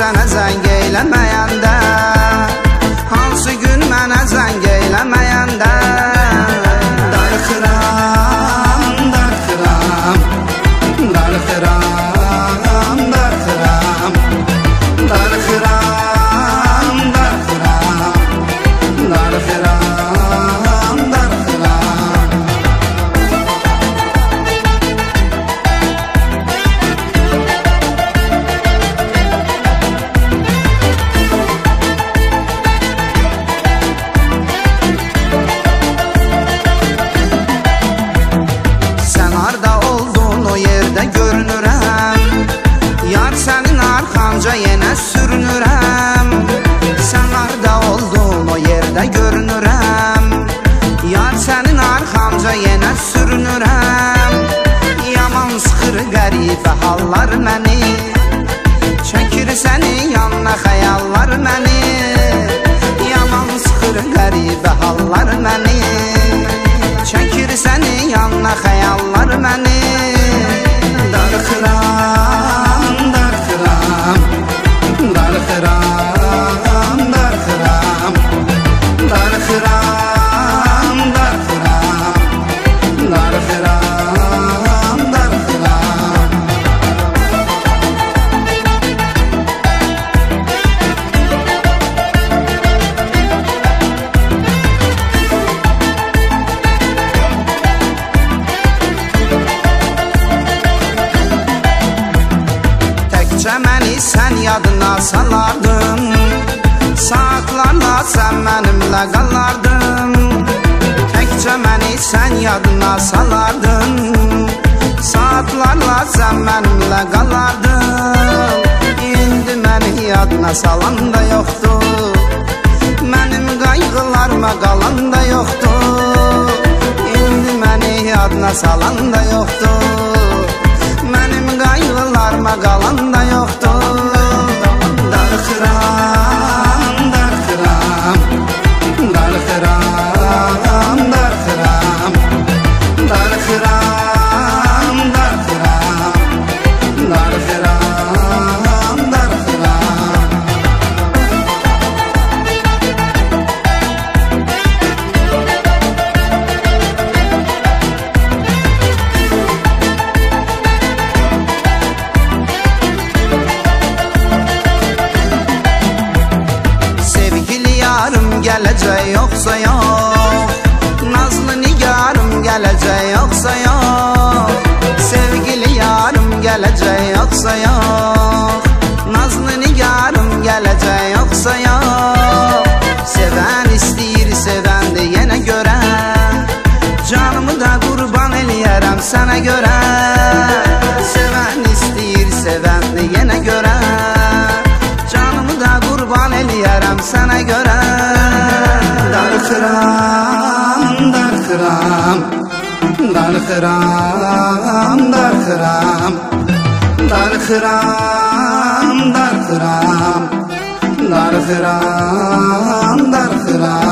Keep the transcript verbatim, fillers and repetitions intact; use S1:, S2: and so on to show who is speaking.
S1: mənə zəng eyləməyəndə, hansı gün mənə zəng eyləməyəndə, darıxıram, darıxıram, darıxıram, darıxıram, darıxıram, darıxıram, darıxıram. Arxanca yenə sürünürəm, sən harda oldun o yerdə görünürəm. Yar sənin arxanca yenə sürünürəm, yaman sıxır qəribə hallar məni, çəkir səni yanına xəyallar məni, yaman sıxır qəribə hallar məni, çəkir səni yanına xəyallar məni. Darıxıram, darıxıram, darıxıram, darıxıram, darıxıram, darıxıram, darıxıram, darıxıram. Təkcə məni sən yadına salardın, saatlarla sən mənimlə qalardın. Təkcə məni sən yadına salardın, saatlarla sən mənimlə qalardın. İndi məni yadına salan da yoxdur, mənim qayğılarıma qalan da yoxdur. İndi məni yadına salan da yoxdur, mənim qayğılarıma qalan da yoxdur. Darıxıram, darıxıram, darıxıram, darıxıram, darıxıram, darıxıram, darıxıram, darıxıram. Gələcək yoxsa yox, nazlı nigarım gələcək yoxsa yox, sevgili yarım gələcək yoxsa yox, nazlı nigarım gələcək yoxsa yox. Sevən istəyir, sevəndi yenə görə, canımı da qurban eləyərəm sənə görə. Sevən istəyir, sevəndi yenə görə, canımı da qurban eləyərəm sənə görə. Darıxıram, darıxıram, darıxıram, darıxıram, darıxıram, darıxıram, darıxıram, darıxıram.